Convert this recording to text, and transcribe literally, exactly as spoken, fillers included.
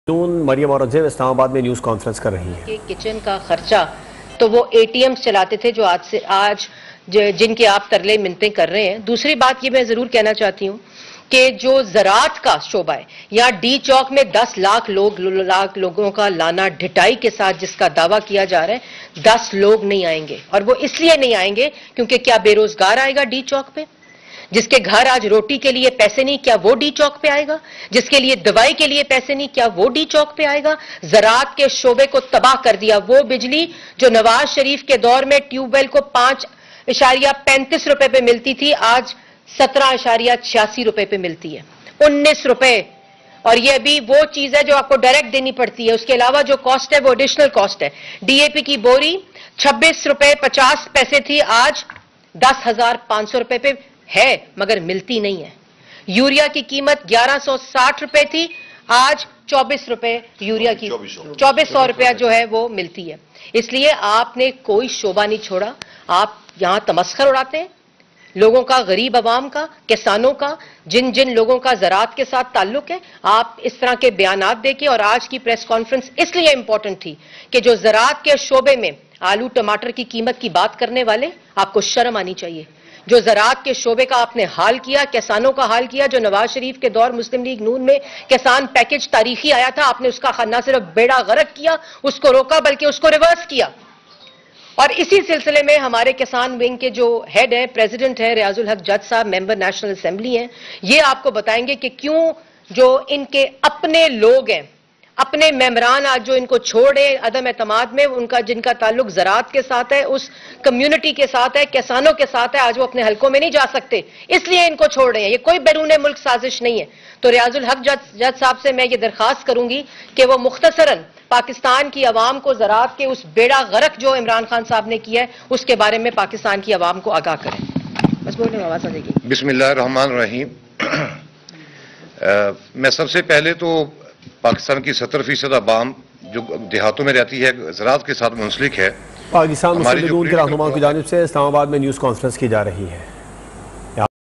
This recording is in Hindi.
मरियम औरंगजेब इस्लामाबाद में न्यूज कॉन्फ्रेंस कर रही है। किचन का खर्चा तो वो एटीएम चलाते थे जो आज से आज जिनके आप तरले मिन्नतें कर रहे हैं। दूसरी बात ये मैं जरूर कहना चाहती हूँ कि जो ज़राअत का शोबा है, यहाँ डी चौक में दस लाख लोग लाख लोगों का लाना ढिटाई के साथ जिसका दावा किया जा रहा है, दस लोग नहीं आएंगे। और वो इसलिए नहीं आएंगे क्योंकि क्या बेरोजगार आएगा डी चौक पे? जिसके घर आज रोटी के लिए पैसे नहीं, क्या वो डी चौक पे आएगा? जिसके लिए दवाई के लिए पैसे नहीं, क्या वो डी चौक पे आएगा? ज़राअत के शोबे को तबाह कर दिया। वो बिजली जो नवाज शरीफ के दौर में ट्यूबवेल को पांच इशारिया पैंतीस रुपए पे मिलती थी, आज सत्रह इशारिया छियासी रुपए पे मिलती है, उन्नीस रुपए। और ये अभी वो चीज है जो आपको डायरेक्ट देनी पड़ती है। उसके अलावा जो कॉस्ट है वो एडिशनल कॉस्ट है। डीएपी की बोरी छब्बीस रुपए पचास पैसे थी, आज दस हजार पांच सौ रुपए पे है, मगर मिलती नहीं है। यूरिया की कीमत ग्यारह सौ साठ रुपए थी, आज चौबीस रुपए यूरिया की चौबीस सौ रुपया जो है वो मिलती है। इसलिए आपने कोई शोबा नहीं छोड़ा। आप यहां तमस्खर उड़ाते हैं लोगों का, गरीब आवाम का, किसानों का, जिन जिन लोगों का ज़राअत के साथ ताल्लुक है। आप इस तरह के बयानात देके, और आज की प्रेस कॉन्फ्रेंस इसलिए इंपॉर्टेंट थी कि जो ज़राअत के शोबे में आलू टमाटर की कीमत की बात करने वाले, आपको शर्म आनी चाहिए। जो ज़राअत के शोबे का आपने हाल किया, किसानों का हाल किया, जो नवाज शरीफ के दौर मुस्लिम लीग नून में किसान पैकेज तारीखी आया था, आपने उसका न सिर्फ बेड़ा गर्क किया, उसको रोका, बल्कि उसको रिवर्स किया। और इसी सिलसिले में हमारे किसान विंग के जो हेड है, प्रेसिडेंट है रियाजुल हक जज साहब, मेंबर नेशनल असेंबली हैं, ये आपको बताएंगे कि क्यों जो इनके अपने लोग हैं, अपने मेंबरान आज जो इनको छोड़े अदम एतमाद में, उनका जिनका ताल्लुक ज़राअत के साथ है, उस कम्युनिटी के साथ है, किसानों के साथ है, आज वो अपने हलकों में नहीं जा सकते, इसलिए इनको छोड़ रहे हैं। ये कोई बैरून मुल्क साजिश नहीं है। तो रियाजुल हक जज जज साहब से मैं ये दरख्वास्त करूंगी कि वो मुख्तसरन पाकिस्तान की आवाम को ज़राअत के उस बेड़ा गर्क जो इमरान खान साहब ने किया है, उसके बारे में पाकिस्तान की आवाम को आगाह करें। बस बोलने आवाज आ जाएगी। बिस्मिल्लाह रहमान रहीम। मैं सबसे पहले तो पाकिस्तान की सत्तर फीसद आवाम जो देहातों में रहती है, ज़राअत के साथ मुंसलिक है। पाकिस्तान मुस्लिम लीग नून के रहनुमाओं की जानिब से इस्लामाबाद में न्यूज़ कॉन्फ्रेंस की जा रही है।